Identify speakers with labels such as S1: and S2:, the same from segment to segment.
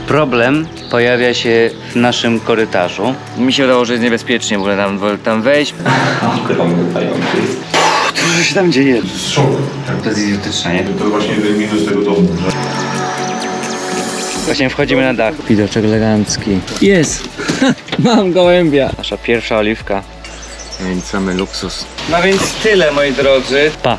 S1: Problem pojawia się w naszym korytarzu. Mi się wydawało, że jest niebezpiecznie w ogóle tam wejść. Co się tam dzieje?
S2: To jest szok.
S1: To jest idiotyczne, nie?
S2: To właśnie minus tego domu, że...
S1: Właśnie wchodzimy na dach. Widoczek elegancki. Jest! Mam gołębia! Nasza pierwsza oliwka. Więc mamy luksus. No więc tyle, moi drodzy. Pa!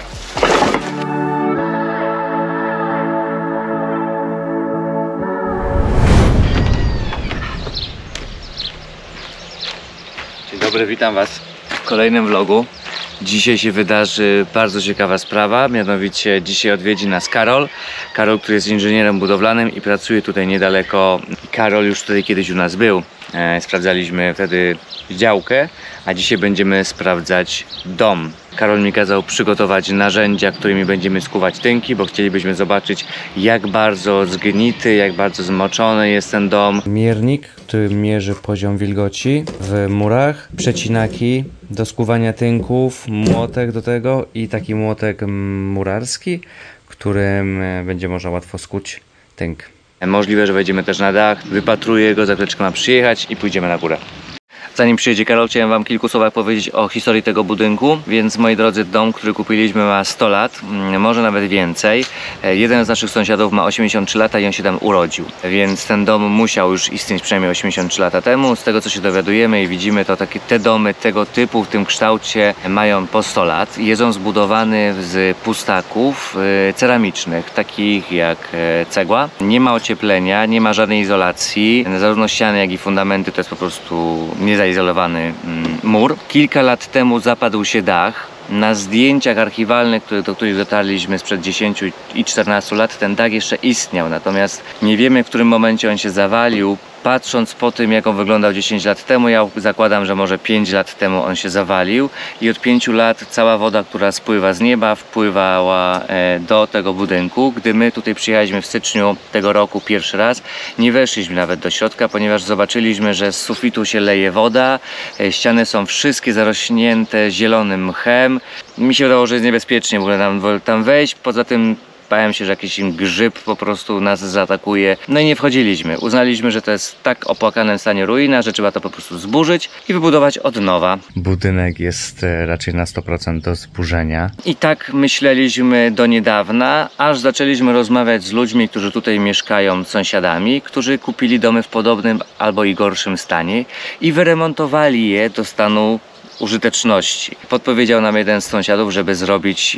S1: Dzień dobry, witam was w kolejnym vlogu. Dzisiaj się wydarzy bardzo ciekawa sprawa, mianowicie dzisiaj odwiedzi nas Karol. Karol, który jest inżynierem budowlanym i pracuje tutaj niedaleko. Karol już tutaj kiedyś u nas był. Sprawdzaliśmy wtedy działkę, a dzisiaj będziemy sprawdzać dom. Karol mi kazał przygotować narzędzia, którymi będziemy skuwać tynki, bo chcielibyśmy zobaczyć, jak bardzo zgnity, jak bardzo zmoczony jest ten dom. Miernik, który mierzy poziom wilgoci w murach, przecinaki do skuwania tynków, młotek do tego i taki młotek murarski, którym będzie można łatwo skuć tynk. Możliwe, że wejdziemy też na dach, wypatruję go, za chwileczkę ma przyjechać i pójdziemy na górę. Zanim przyjedzie Karol, chciałem wam kilku słowach powiedzieć o historii tego budynku. Więc moi drodzy, dom, który kupiliśmy, ma 100 lat, może nawet więcej. Jeden z naszych sąsiadów ma 83 lata i on się tam urodził. Więc ten dom musiał już istnieć przynajmniej 83 lata temu. Z tego, co się dowiadujemy i widzimy, to te domy tego typu, w tym kształcie, mają po 100 lat. Jest on zbudowany z pustaków ceramicznych, takich jak cegła. Nie ma ocieplenia, nie ma żadnej izolacji. Zarówno ściany, jak i fundamenty to jest po prostu zaizolowany mur. Kilka lat temu zapadł się dach. Na zdjęciach archiwalnych, do których dotarliśmy sprzed 10 i 14 lat, ten dach jeszcze istniał, natomiast nie wiemy, w którym momencie on się zawalił. Patrząc po tym, jak on wyglądał 10 lat temu, ja zakładam, że może 5 lat temu on się zawalił i od 5 lat cała woda, która spływa z nieba, wpływała do tego budynku. Gdy my tutaj przyjechaliśmy w styczniu tego roku pierwszy raz, nie weszliśmy nawet do środka, ponieważ zobaczyliśmy, że z sufitu się leje woda, ściany są wszystkie zarośnięte zielonym mchem. Mi się wydawało, że jest niebezpiecznie w ogóle tam wejść, poza tym bałem się, że jakiś grzyb po prostu nas zaatakuje. No i nie wchodziliśmy. Uznaliśmy, że to jest w tak opłakanym stanie ruina, że trzeba to po prostu zburzyć i wybudować od nowa. Budynek jest raczej na 100% do zburzenia. I tak myśleliśmy do niedawna, aż zaczęliśmy rozmawiać z ludźmi, którzy tutaj mieszkają, z sąsiadami, którzy kupili domy w podobnym albo i gorszym stanie i wyremontowali je do stanu użyteczności. Podpowiedział nam jeden z sąsiadów, żeby zrobić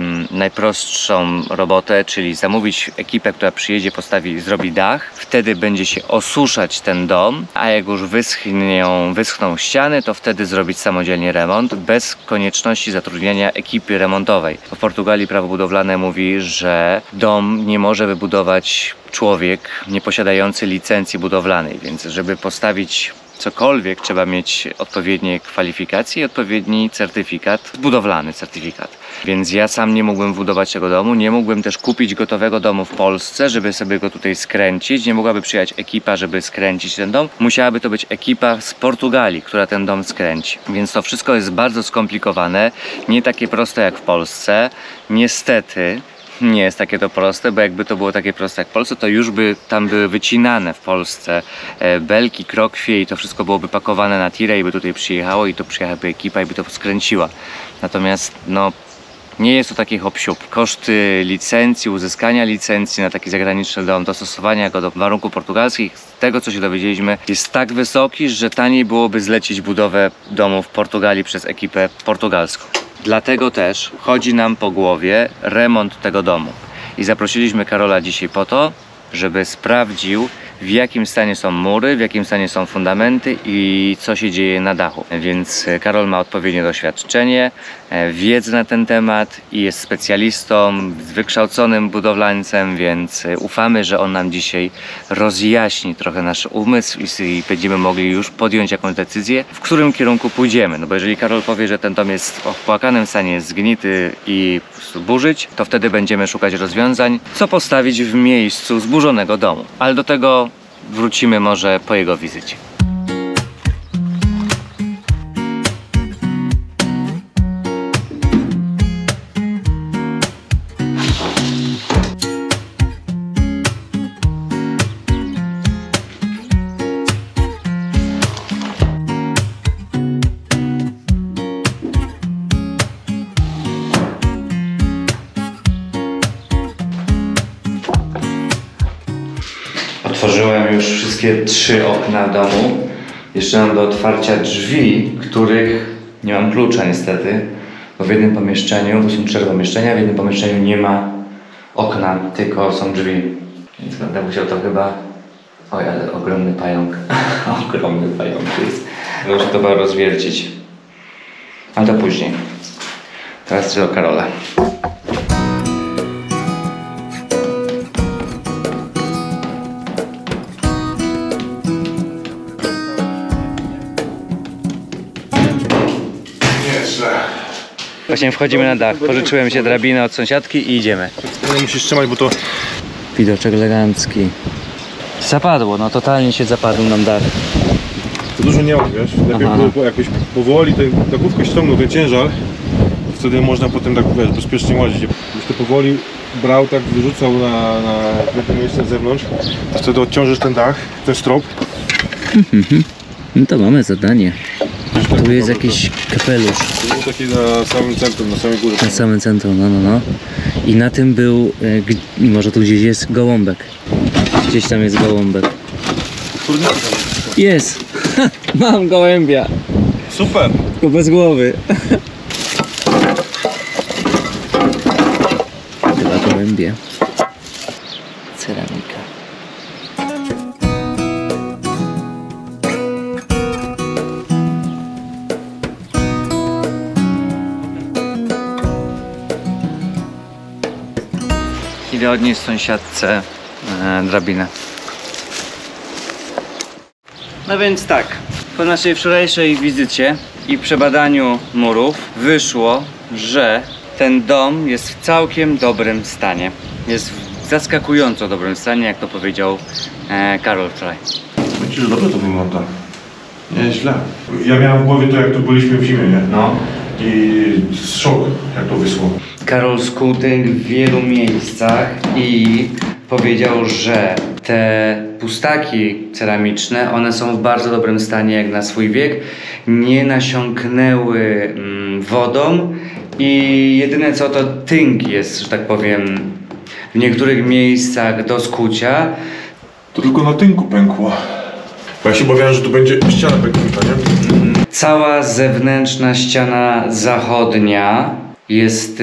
S1: najprostszą robotę, czyli zamówić ekipę, która przyjedzie, zrobi dach. Wtedy będzie się osuszać ten dom, a jak już wyschną ściany, to wtedy zrobić samodzielnie remont, bez konieczności zatrudniania ekipy remontowej. W Portugalii prawo budowlane mówi, że dom nie może wybudować człowiek nieposiadający licencji budowlanej, więc żeby postawić cokolwiek, trzeba mieć odpowiednie kwalifikacje i odpowiedni certyfikat, budowlany certyfikat. Więc ja sam nie mógłbym budować tego domu, nie mógłbym też kupić gotowego domu w Polsce, żeby sobie go tutaj skręcić. Nie mogłaby przyjechać ekipa, żeby skręcić ten dom. Musiałaby to być ekipa z Portugalii, która ten dom skręci. Więc to wszystko jest bardzo skomplikowane, nie takie proste jak w Polsce. Niestety nie jest takie to proste, bo jakby to było takie proste jak w Polsce, to już by tam były wycinane w Polsce belki, krokwie i to wszystko byłoby pakowane na tirę i by tutaj przyjechało i to przyjechałaby ekipa i by to skręciła. Natomiast no, nie jest to taki hop-siup. Koszty licencji, uzyskania licencji na taki zagraniczny dom, dostosowania go do warunków portugalskich, z tego co się dowiedzieliśmy, jest tak wysoki, że taniej byłoby zlecić budowę domu w Portugalii przez ekipę portugalską. Dlatego też chodzi nam po głowie remont tego domu. I zaprosiliśmy Karola dzisiaj po to, żeby sprawdził, w jakim stanie są mury, w jakim stanie są fundamenty i co się dzieje na dachu. Więc Karol ma odpowiednie doświadczenie, wiedzę na ten temat i jest specjalistą, wykształconym budowlańcem, więc ufamy, że on nam dzisiaj rozjaśni trochę nasz umysł i będziemy mogli już podjąć jakąś decyzję, w którym kierunku pójdziemy. No bo jeżeli Karol powie, że ten dom jest w opłakanym stanie, jest zgnity i po prostu burzyć, to wtedy będziemy szukać rozwiązań, co postawić w miejscu zburzonego domu. Ale do tego wrócimy może po jego wizycie. Otworzyłem już wszystkie 3 okna w domu. Jeszcze mam do otwarcia drzwi, których nie mam klucza niestety. Bo w jednym pomieszczeniu, bo są 4 pomieszczenia, w jednym pomieszczeniu nie ma okna, tylko są drzwi. Więc będę musiał to chyba... Oj, ale ogromny pająk. Ogromny pająk jest. Muszę to chyba rozwiercić. A to później. Teraz do Karola. Właśnie wchodzimy na dach. Pożyczyłem się drabinę od sąsiadki i idziemy.
S2: Nie musisz trzymać, bo to...
S1: Widoczek elegancki. Zapadło, no totalnie się zapadł nam dach.
S2: To dużo nie ma, wiesz? Lepiej było jakoś powoli tę główkę ściągnął, ten ciężar. Wtedy można potem tak, wiesz, bezpiecznie łazić. Byś to powoli brał, tak wyrzucał na to miejsce z zewnątrz. Wtedy odciążysz ten dach, ten strop.
S1: No to mamy zadanie. Tu jest jakiś kapelusz.
S2: To był taki na samym centrum, na samej górze.
S1: Na samym centrum, no. I na tym był, może tu gdzieś jest gołąbek. Gdzieś tam jest gołąbek. Jest! Mam gołębia!
S2: Super!
S1: Tylko bez głowy. Chyba gołębie. Ceramika. Idę odnieść sąsiadce drabinę. No więc tak, po naszej wczorajszej wizycie i przebadaniu murów wyszło, że ten dom jest w całkiem dobrym stanie. Jest w zaskakująco dobrym stanie, jak to powiedział Karol wczoraj.
S2: Myślę, że dobrze to wygląda. Nie, źle. Ja miałem w głowie to, jak tu byliśmy w zimie, nie?
S1: No.
S2: I szok, jak to wyszło.
S1: Karol skuł tynk w wielu miejscach i powiedział, że te pustaki ceramiczne, one są w bardzo dobrym stanie jak na swój wiek. Nie nasiąknęły wodą i jedyne co to tynk jest, że tak powiem, w niektórych miejscach do skucia.
S2: To tylko na tynku pękło. Bo ja się obawiałem, że tu będzie ściana pęknięta, nie?
S1: Cała zewnętrzna ściana zachodnia jest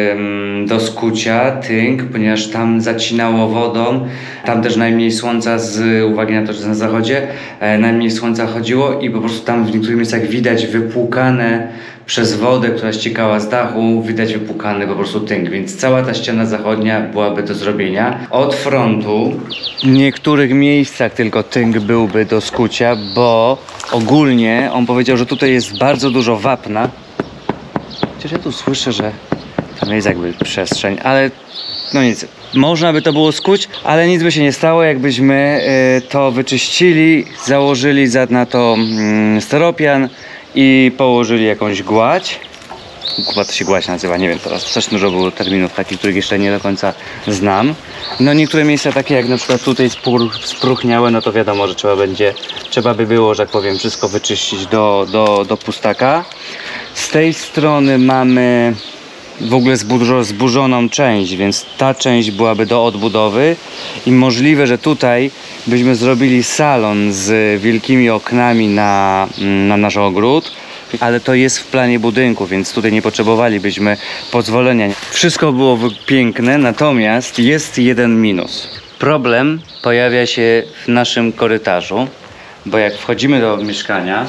S1: do skucia, tynk, ponieważ tam zacinało wodą, tam też najmniej słońca z uwagi na to, że jest na zachodzie, najmniej słońca chodziło i po prostu tam w niektórych miejscach widać wypłukane przez wodę, która ściekała z dachu, widać wypłukany po prostu tynk, więc cała ta ściana zachodnia byłaby do zrobienia. Od frontu w niektórych miejscach tylko tynk byłby do skucia, bo ogólnie on powiedział, że tutaj jest bardzo dużo wapna. Chociaż ja tu słyszę, że tam jest jakby przestrzeń, ale no nic. Można by to było skuć, ale nic by się nie stało, jakbyśmy to wyczyścili, założyli na to steropian i położyli jakąś gładź. Chyba to się gładź nazywa, nie wiem teraz. Też dużo było terminów takich, których jeszcze nie do końca znam. No niektóre miejsca takie jak na przykład tutaj spróchniałe, no to wiadomo, że trzeba by było, że tak powiem, wszystko wyczyścić do pustaka. Z tej strony mamy w ogóle zburzoną część, więc ta część byłaby do odbudowy i możliwe, że tutaj byśmy zrobili salon z wielkimi oknami na nasz ogród, ale to jest w planie budynku, więc tutaj nie potrzebowalibyśmy pozwolenia. Wszystko byłoby piękne, natomiast jest jeden minus. Problem pojawia się w naszym korytarzu, bo jak wchodzimy do mieszkania,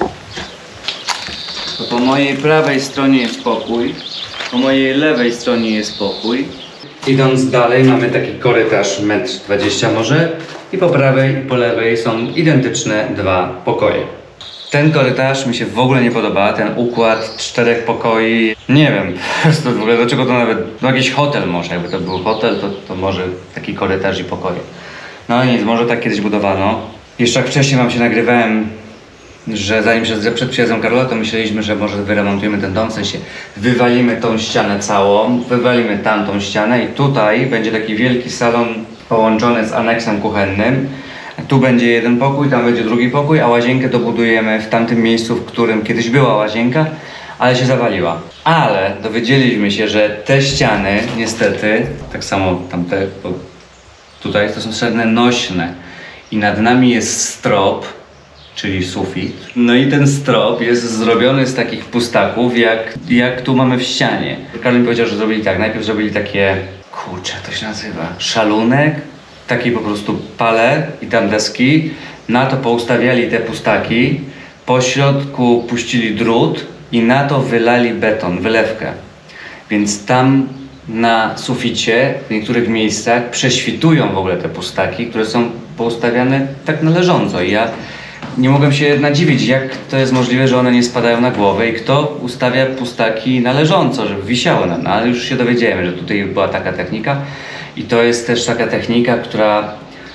S1: to po mojej prawej stronie jest pokój, po mojej lewej stronie jest pokój. Idąc dalej mamy taki korytarz 1,20 m może i po prawej i po lewej są identyczne 2 pokoje. Ten korytarz mi się w ogóle nie podoba, ten układ 4 pokoi. Nie wiem, w ogóle do czego to nawet, no jakiś hotel może, jakby to był hotel, to może taki korytarz i pokoje. No nic, może tak kiedyś budowano. Jeszcze jak wcześniej wam się nagrywałem, że zanim przed przyjazdem Karola, to myśleliśmy, że może wyremontujemy ten dom, w sensie wywalimy tą ścianę całą, wywalimy tamtą ścianę i tutaj będzie taki wielki salon połączony z aneksem kuchennym. Tu będzie jeden pokój, tam będzie drugi pokój, a łazienkę dobudujemy w tamtym miejscu, w którym kiedyś była łazienka, ale się zawaliła. Ale dowiedzieliśmy się, że te ściany, niestety, tak samo tamte, tutaj to są ściany nośne. i nad nami jest strop, czyli sufit. No i ten strop jest zrobiony z takich pustaków, jak tu mamy w ścianie. Karol mi powiedział, że zrobili tak. Najpierw zrobili takie, kurczę, jak to się nazywa? Szalunek, taki po prostu pale i tam deski. Na to poustawiali te pustaki, po środku puścili drut i na to wylali beton, wylewkę. Więc tam na suficie w niektórych miejscach prześwitują w ogóle te pustaki, które są poustawiane tak należąco. I ja nie mogłem się nadziwić, jak to jest możliwe, że one nie spadają na głowę i kto ustawia pustaki należąco, żeby wisiały nam. No, ale już się dowiedziałem, że tutaj była taka technika i to jest też taka technika, która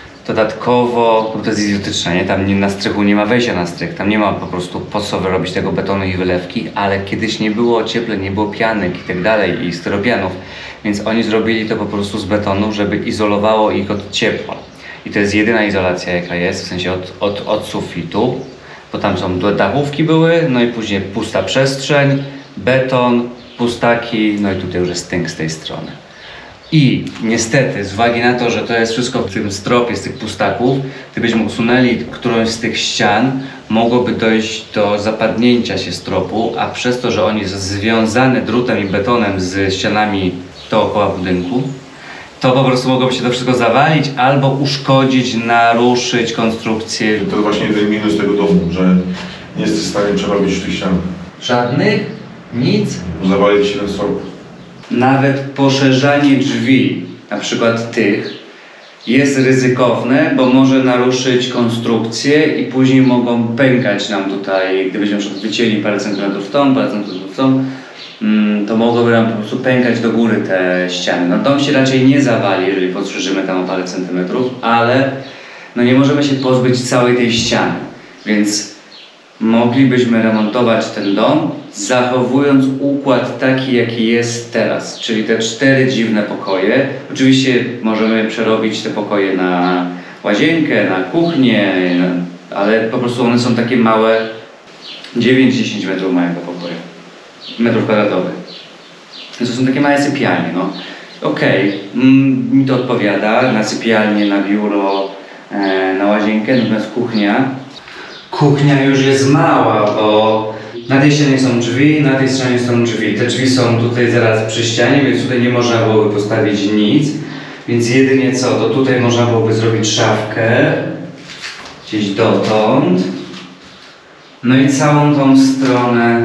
S1: dodatkowo, no to jest idiotyczne, nie? Tam na strychu nie ma wejścia na strych, tam nie ma po prostu po co wyrobić tego betonu i wylewki, ale kiedyś nie było ociepleń, nie było pianek i tak dalej i styropianów, więc oni zrobili to po prostu z betonu, żeby izolowało ich od ciepła. I to jest jedyna izolacja, jaka jest, w sensie od sufitu, bo tam są dachówki były, no i później pusta przestrzeń, beton, pustaki, no i tutaj już jest tynk z tej strony. I niestety, z uwagi na to, że to jest wszystko w tym stropie z tych pustaków, gdybyśmy usunęli którąś z tych ścian, mogłoby dojść do zapadnięcia się stropu, a przez to, że on jest związany drutem i betonem z ścianami dookoła budynku, to po prostu mogłoby się to wszystko zawalić albo uszkodzić, naruszyć konstrukcję.
S2: To właśnie jeden minus tego domu, że nie jesteś w stanie przerobić tych ścian.
S1: Żadnych? Nic?
S2: Zawalić się ten strop.
S1: Nawet poszerzanie drzwi, na przykład tych, jest ryzykowne, bo może naruszyć konstrukcję i później mogą pękać nam tutaj, gdybyśmy na przykład wycięli parę centymetrów w tą, parę centymetrów w tą, to mogłoby nam po prostu pękać do góry te ściany. No dom się raczej nie zawali, jeżeli poszerzymy tam o parę centymetrów, ale no nie możemy się pozbyć całej tej ściany, więc moglibyśmy remontować ten dom, zachowując układ taki, jaki jest teraz, czyli te 4 dziwne pokoje. Oczywiście możemy przerobić te pokoje na łazienkę, na kuchnię, ale po prostu one są takie małe, 9-10 metrów małego pokoju, metrów kwadratowych. To są takie małe sypialnie, no. Okej, mi to odpowiada, na sypialnię, na biuro, na łazienkę, natomiast kuchnia już jest mała, bo na tej ścianie są drzwi, na tej stronie są drzwi. Te drzwi są tutaj zaraz przy ścianie, więc tutaj nie można byłoby postawić nic. Więc jedynie co, to tutaj można byłoby zrobić szafkę gdzieś dotąd. No i całą tą stronę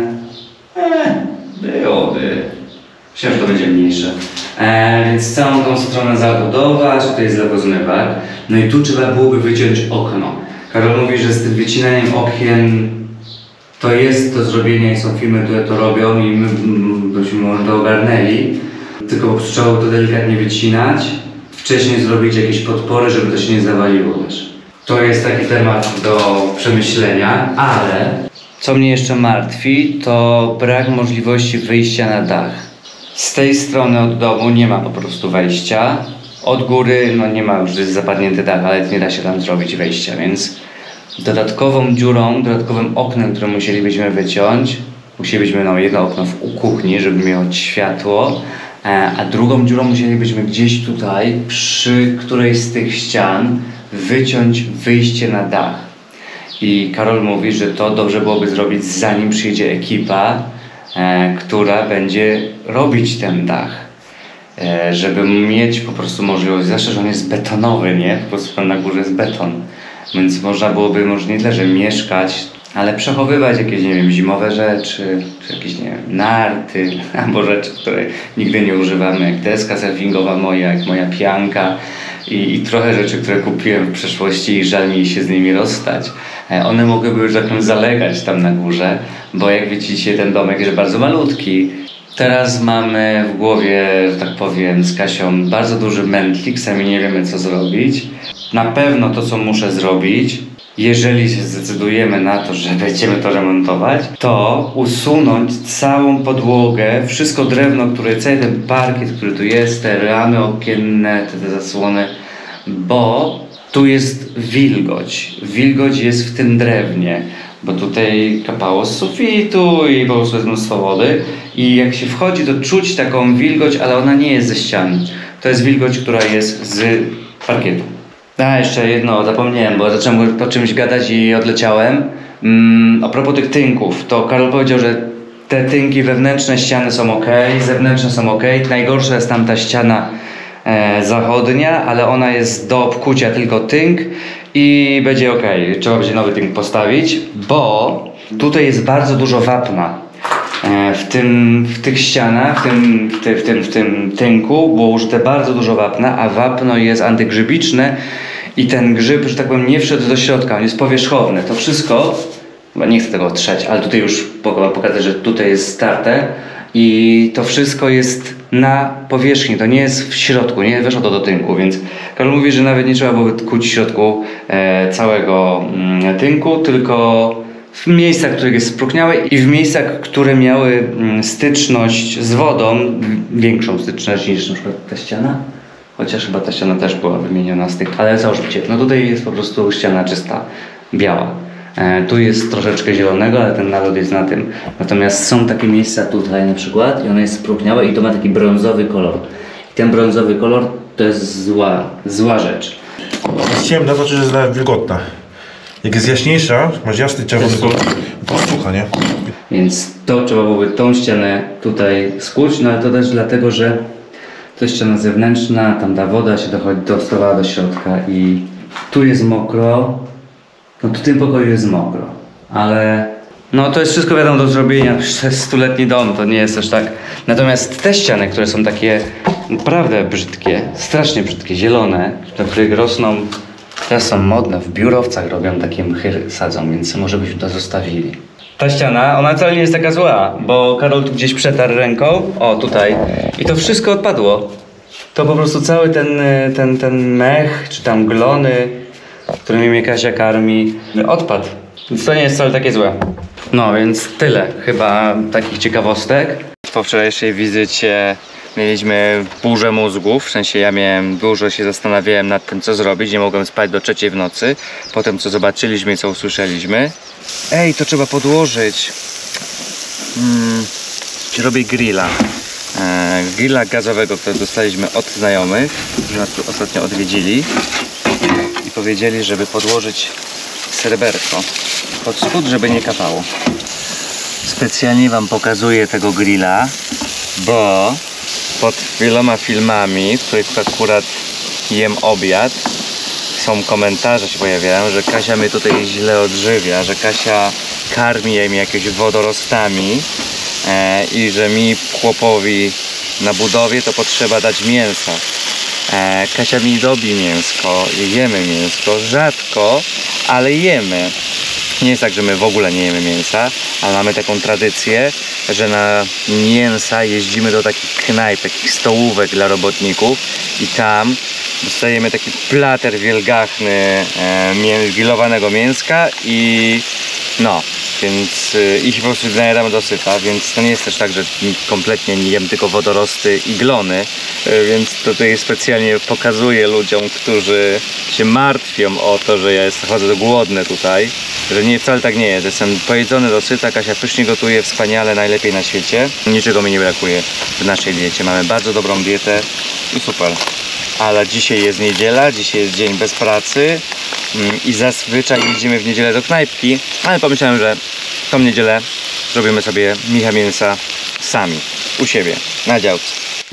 S1: byłoby. Myślałem, że to będzie mniejsze. Więc całą tą stronę zabudować, tutaj jest lewozmywak. No i tu trzeba byłoby wyciąć okno. Karol mówi, że z tym wycinaniem okien to jest do zrobienia i są firmy, które to robią i my byśmy to ogarnęli. Tylko po prostu trzeba to delikatnie wycinać, wcześniej zrobić jakieś podpory, żeby to się nie zawaliło też. To jest taki temat do przemyślenia, ale co mnie jeszcze martwi, to brak możliwości wyjścia na dach. Z tej strony od domu nie ma po prostu wejścia. Od góry no nie ma, już jest zapadnięty dach, ale nie da się tam zrobić wejścia, więc dodatkową dziurą, dodatkowym oknem, które musielibyśmy wyciąć, musielibyśmy jedno okno u kuchni, żeby miało światło, a drugą dziurą musielibyśmy gdzieś tutaj, przy którejś z tych ścian, wyciąć wyjście na dach. I Karol mówi, że to dobrze byłoby zrobić, zanim przyjdzie ekipa, która będzie robić ten dach. Żeby mieć po prostu możliwość, zwłaszcza, że on jest betonowy, nie? Po prostu tam na górze jest beton. Więc można byłoby może nie tyle, że mieszkać, ale przechowywać jakieś, nie wiem, zimowe rzeczy, czy jakieś, nie wiem, narty, albo rzeczy, które nigdy nie używamy, jak deska surfingowa moja, jak moja pianka i trochę rzeczy, które kupiłem w przeszłości i żal mi się z nimi rozstać. One mogłyby już jakąś zalegać tam na górze, bo jak widzicie, ten domek jest bardzo malutki. Teraz mamy w głowie, że tak powiem, z Kasią bardzo duży mętlik, sami nie wiemy co zrobić. Na pewno to, co muszę zrobić, jeżeli się zdecydujemy na to, że będziemy to remontować, to usunąć całą podłogę, wszystko drewno, cały ten parkiet, który tu jest, te ramy okienne, te zasłony, bo tu jest wilgoć. Wilgoć jest w tym drewnie, bo tutaj kapało z sufitu i po prostu jest mnóstwo wody. I jak się wchodzi, to czuć taką wilgoć, ale ona nie jest ze ścian. To jest wilgoć, która jest z parkietu. A, jeszcze jedno, zapomniałem, bo zacząłem o czymś gadać i odleciałem. A propos tych tynków, to Karol powiedział, że te tynki wewnętrzne ściany są ok, zewnętrzne są ok. Najgorsza jest tam ta ściana zachodnia, ale ona jest do obkucia tylko tynk i będzie ok. Trzeba będzie nowy tynk postawić, bo tutaj jest bardzo dużo wapna. W tych ścianach, w tym tynku było użyte bardzo dużo wapna, a wapno jest antygrzybiczne i ten grzyb, że tak powiem, nie wszedł do środka, on jest powierzchowny. To wszystko, bo nie chcę tego trzeć, ale tutaj już pokażę, że tutaj jest starte i to wszystko jest na powierzchni, to nie jest w środku, nie weszło to do tynku, więc Karol mówi, że nawet nie trzeba byłoby kuć w środku całego tynku, tylko w miejscach, które jest spróchniałe i w miejscach, które miały styczność z wodą, większą styczność niż na przykład ta ściana, chociaż chyba ta ściana też była wymieniona z tych, ale całkowicie. No tutaj jest po prostu ściana czysta, biała. Tu jest troszeczkę zielonego, ale ten nalot jest na tym. Natomiast są takie miejsca tutaj na przykład i ono jest spróchniałe i to ma taki brązowy kolor. I ten brązowy kolor to jest zła rzecz.
S2: Jest ciemna, znaczy, że jest wilgotna. Jak jest jaśniejsza, masz jasny czerwony kolor, to sucha, nie?
S1: Więc to trzeba byłoby tą ścianę tutaj skuć, no ale to też dlatego, że to jest ściana zewnętrzna, tam ta woda się dostawała do środka i tu jest mokro, no tu w tym pokoju jest mokro, ale no to jest wszystko wiadomo do zrobienia, to jest stuletni dom, to nie jest aż tak. Natomiast te ściany, które są takie naprawdę brzydkie, strasznie brzydkie, zielone, na których rosną, teraz są modne, w biurowcach robią takie mchy, sadzą, więc może byśmy to zostawili. Ta ściana, ona wcale nie jest taka zła, bo Karol tu gdzieś przetarł ręką, o tutaj, i to wszystko odpadło. To po prostu cały ten mech, czy tam glony, którymi mnie Kasia karmi, odpadł. Więc to nie jest wcale takie złe. No więc tyle chyba takich ciekawostek. Po wczorajszej wizycie mieliśmy burzę mózgów, w sensie ja dużo się zastanawiałem nad tym, co zrobić, nie mogłem spać do 3 w nocy, potem co zobaczyliśmy i co usłyszeliśmy. Ej, to trzeba podłożyć. Robię grilla. Grilla gazowego, który dostaliśmy od znajomych, którzy nas tu ostatnio odwiedzili i powiedzieli, żeby podłożyć sreberko pod spód, żeby nie kapało. Specjalnie wam pokazuję tego grilla, bo pod wieloma filmami, w których akurat jem obiad, są komentarze, się pojawiają, że Kasia mnie tutaj źle odżywia, że Kasia karmi je jakimiś wodorostami i że mi, chłopowi na budowie, to potrzeba dać mięsa. Kasia mi robi mięsko, jemy mięsko, rzadko, ale jemy. Nie jest tak, że my w ogóle nie jemy mięsa, ale mamy taką tradycję, że na mięsa jeździmy do takich knajp, takich stołówek dla robotników i tam dostajemy taki plater wielgachny grillowanego mięska i no, więc i się po prostu najadamy dosyta, więc to nie jest też tak, że kompletnie nie jem tylko wodorosty i glony, więc tutaj specjalnie pokazuję ludziom, którzy się martwią o to, że ja chodzę głodny tutaj, że nie, wcale tak nie jest. Jestem pojedzony dosyta, Kasia pysznie gotuje, wspaniale, najlepiej na świecie. Niczego mi nie brakuje w naszej diecie. Mamy bardzo dobrą dietę i super. Ale dzisiaj jest niedziela, dzisiaj jest dzień bez pracy i zazwyczaj jeździmy w niedzielę do knajpki, ale pomyślałem, że tą niedzielę zrobimy sobie micha mięsa sami, u siebie, na działce.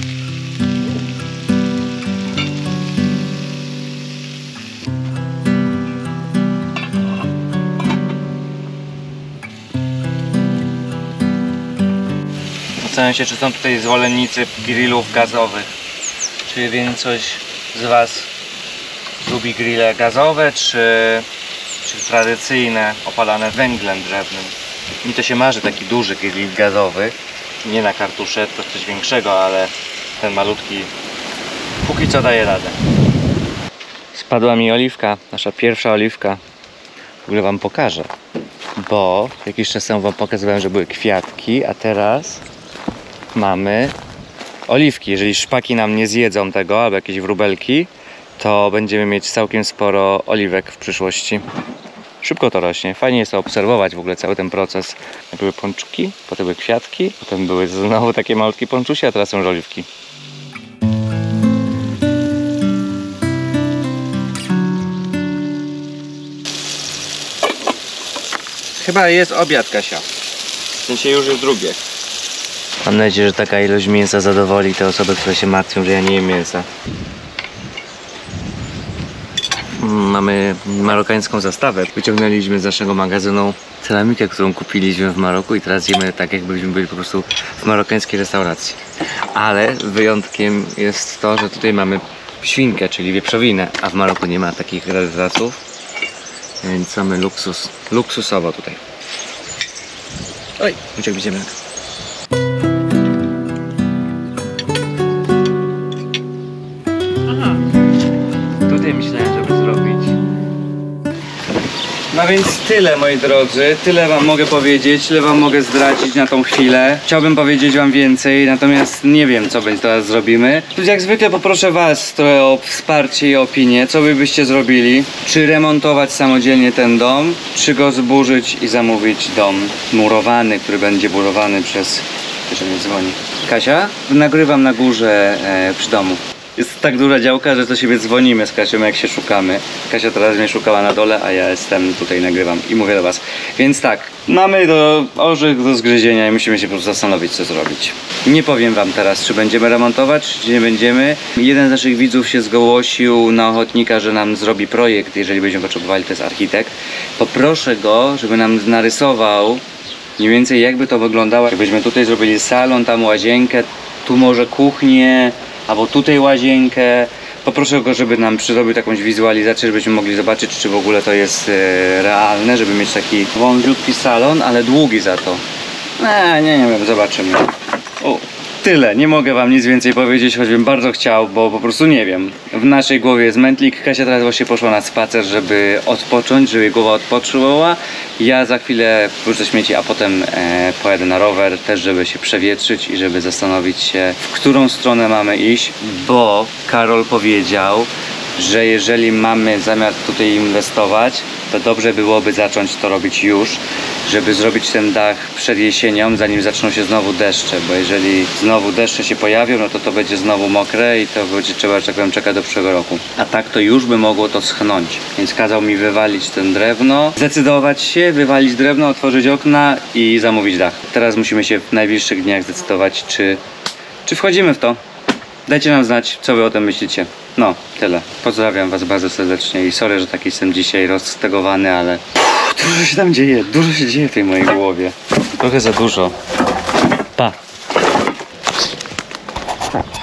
S1: Zastanawiam się, czy są tutaj zwolennicy grillów gazowych. Czy większość z Was lubi grille gazowe, czy tradycyjne, opalane węglem drzewnym? Mi to się marzy taki duży grill gazowy. Nie na kartusze, to coś większego, ale ten malutki póki co daje radę. Spadła mi oliwka, nasza pierwsza oliwka. W ogóle Wam pokażę, bo jakiś czas temu Wam pokazywałem, że były kwiatki, a teraz mamy oliwki. Jeżeli szpaki nam nie zjedzą tego, albo jakieś wróbelki, to będziemy mieć całkiem sporo oliwek w przyszłości. Szybko to rośnie, fajnie jest to obserwować w ogóle cały ten proces. Były pączki, potem były kwiatki, potem były znowu takie malutkie pączusie, a teraz są już oliwki. Chyba jest obiad, Kasia. W sensie już jest drugie. Mam nadzieję, że taka ilość mięsa zadowoli te osoby, które się martwią, że ja nie jem mięsa. Mamy marokańską zastawę. Wyciągnęliśmy z naszego magazynu ceramikę, którą kupiliśmy w Maroku i teraz jemy tak, jakbyśmy byli po prostu w marokańskiej restauracji. Ale wyjątkiem jest to, że tutaj mamy świnkę, czyli wieprzowinę, a w Maroku nie ma takich rezasów, więc mamy luksus, luksusowo tutaj. Oj, uciekł mi ziemniak. Tutaj myślałem, żeby zrobić. No więc tyle, moi drodzy, tyle wam mogę powiedzieć, tyle wam mogę zdradzić na tą chwilę. Chciałbym powiedzieć wam więcej, natomiast nie wiem, co będzie teraz zrobimy. Jak zwykle poproszę was trochę o wsparcie i opinię, co wy byście zrobili. Czy remontować samodzielnie ten dom, czy go zburzyć i zamówić dom murowany, który będzie murowany przez... Jeszcze mnie dzwoni. Kasia? Nagrywam na górze przy domu. Jest tak duża działka, że do siebie dzwonimy z Kasią, jak się szukamy. Kasia teraz mnie szukała na dole, a ja jestem tutaj, nagrywam i mówię do was. Więc tak, mamy orzech do zgryzienia i musimy się po prostu zastanowić, co zrobić. Nie powiem wam teraz, czy będziemy remontować, czy nie będziemy. Jeden z naszych widzów się zgłosił na ochotnika, że nam zrobi projekt, jeżeli będziemy potrzebowali, to jest architekt. Poproszę go, żeby nam narysował mniej więcej, jakby to wyglądało. Jakbyśmy tutaj zrobili salon, tam łazienkę, tu może kuchnię, albo tutaj łazienkę. Poproszę go, żeby nam przyrobił jakąś wizualizację, żebyśmy mogli zobaczyć, czy w ogóle to jest realne, żeby mieć taki wąziutki salon, ale długi za to. Nie wiem, zobaczymy. O, tyle, nie mogę wam nic więcej powiedzieć, choćbym bardzo chciał, bo po prostu nie wiem. W naszej głowie jest mętlik. Kasia teraz właśnie poszła na spacer, żeby odpocząć, żeby jej głowa odpoczywała. Ja za chwilę wrócę śmieci, a potem pojadę na rower też, żeby się przewietrzyć i żeby zastanowić się, w którą stronę mamy iść, bo Karol powiedział, że jeżeli mamy zamiar tutaj inwestować, to dobrze byłoby zacząć to robić już, żeby zrobić ten dach przed jesienią, zanim zaczną się znowu deszcze, bo jeżeli znowu deszcze się pojawią, no to będzie znowu mokre i to będzie trzeba, że tak powiem, czekać do przyszłego roku. A tak to już by mogło to schnąć. Więc kazał mi wywalić ten drewno, zdecydować się, wywalić drewno, otworzyć okna i zamówić dach. Teraz musimy się w najbliższych dniach zdecydować, czy wchodzimy w to. Dajcie nam znać, co wy o tym myślicie. No, tyle. Pozdrawiam was bardzo serdecznie i sorry, że taki jestem dzisiaj rozstegowany, ale dużo się tam dzieje, dużo się dzieje w tej mojej głowie. Trochę za dużo. Pa!